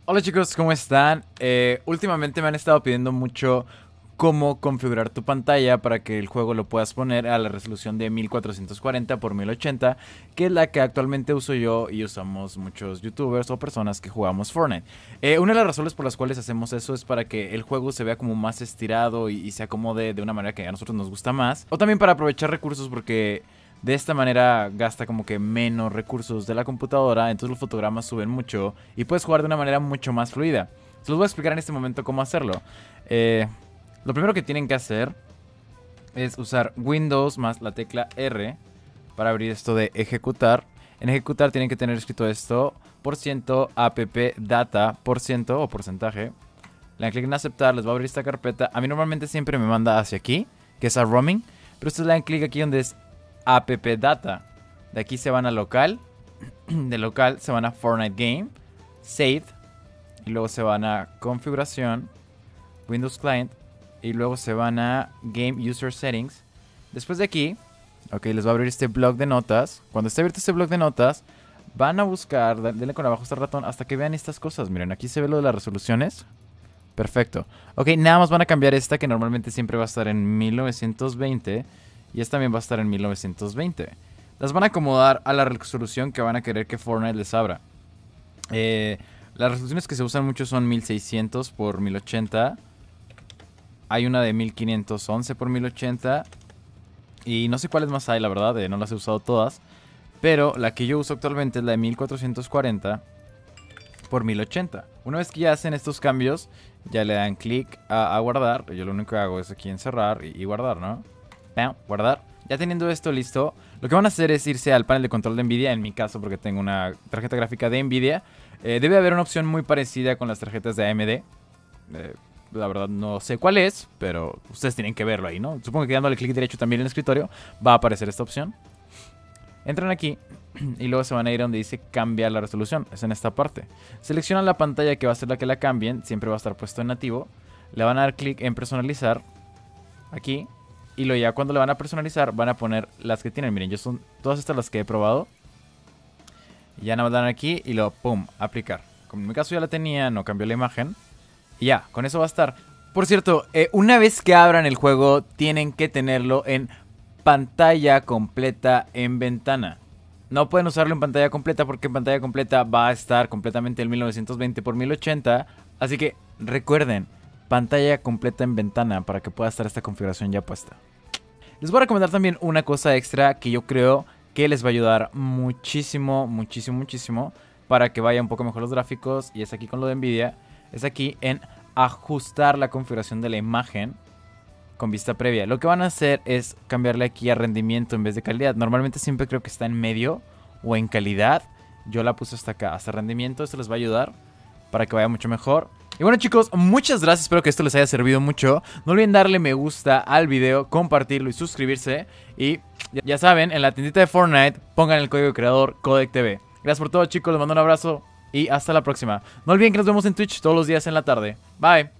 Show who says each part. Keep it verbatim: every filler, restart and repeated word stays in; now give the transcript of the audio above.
Speaker 1: Hola chicos, ¿cómo están? Eh, últimamente me han estado pidiendo mucho cómo configurar tu pantalla para que el juego lo puedas poner a la resolución de mil cuatrocientos cuarenta por mil ochenta, que es la que actualmente uso yo y usamos muchos youtubers o personas que jugamos Fortnite. Eh, una de las razones por las cuales hacemos eso es para que el juego se vea como más estirado y, y se acomode de una manera que a nosotros nos gusta más, o también para aprovechar recursos porque de esta manera gasta como que menos recursos de la computadora, entonces los fotogramas suben mucho y puedes jugar de una manera mucho más fluida. Se los voy a explicar en este momento cómo hacerlo. Eh, lo primero que tienen que hacer es usar Windows más la tecla R para abrir esto de ejecutar. En ejecutar tienen que tener escrito esto, por ciento app data, por ciento o porcentaje. Le dan clic en aceptar, les va a abrir esta carpeta. A mí normalmente siempre me manda hacia aquí, que es a roaming, pero ustedes le dan clic aquí donde es app data. De aquí se van a local. De local se van a Fortnite Game, Save, y luego se van a configuración, Windows Client, y luego se van a Game User Settings. Después de aquí, ok, les va a abrir este blog de notas. Cuando esté abierto este blog de notas, van a buscar, denle con abajo hasta el ratón hasta que vean estas cosas. Miren, aquí se ve lo de las resoluciones. Perfecto. Ok, nada más van a cambiar esta que normalmente siempre va a estar en mil novecientos veinte. Y esta también va a estar en mil novecientos veinte. Las van a acomodar a la resolución que van a querer que Fortnite les abra. Eh, las resoluciones que se usan mucho son mil seiscientos por mil ochenta. Hay una de mil quinientos once por mil ochenta. Y no sé cuáles más hay, la verdad, eh, no las he usado todas. Pero la que yo uso actualmente es la de mil cuatrocientos cuarenta por mil ochenta. Una vez que ya hacen estos cambios, ya le dan clic a, a guardar. Yo lo único que hago es aquí encerrar y, y guardar, ¿no? Guardar. Ya teniendo esto listo, lo que van a hacer es irse al panel de control de Nvidia. En mi caso, porque tengo una tarjeta gráfica de Nvidia, eh, debe haber una opción muy parecida con las tarjetas de A M D. eh, La verdad no sé cuál es, pero ustedes tienen que verlo ahí, ¿no? Supongo que dándole clic derecho también en el escritorio va a aparecer esta opción. Entran aquí y luego se van a ir a donde dice cambiar la resolución. Es en esta parte. Seleccionan la pantalla que va a ser la que la cambien. Siempre va a estar puesto en nativo. Le van a dar clic en personalizar aquí. Y luego ya cuando le van a personalizar van a poner las que tienen. Miren, yo son todas estas las que he probado. Y ya nada más dan aquí y luego pum, aplicar. Como en mi caso ya la tenía, no cambió la imagen. Y ya, con eso va a estar. Por cierto, eh, una vez que abran el juego tienen que tenerlo en pantalla completa en ventana. No pueden usarlo en pantalla completa porque en pantalla completa va a estar completamente el mil novecientos veinte por mil ochenta. Así que recuerden, pantalla completa en ventana para que pueda estar esta configuración ya puesta. Les voy a recomendar también una cosa extra que yo creo que les va a ayudar muchísimo, muchísimo, muchísimo para que vaya un poco mejor los gráficos. Y es aquí con lo de Nvidia. Es aquí en ajustar la configuración de la imagen con vista previa. Lo que van a hacer es cambiarle aquí a rendimiento en vez de calidad. Normalmente siempre creo que está en medio o en calidad. Yo la puse hasta acá, hasta rendimiento. Esto les va a ayudar para que vaya mucho mejor. Y bueno chicos, muchas gracias, espero que esto les haya servido mucho. No olviden darle me gusta al video, compartirlo y suscribirse. Y ya saben, en la tiendita de Fortnite pongan el código creador CodecTV. Gracias por todo chicos, les mando un abrazo y hasta la próxima. No olviden que nos vemos en Twitch todos los días en la tarde. Bye.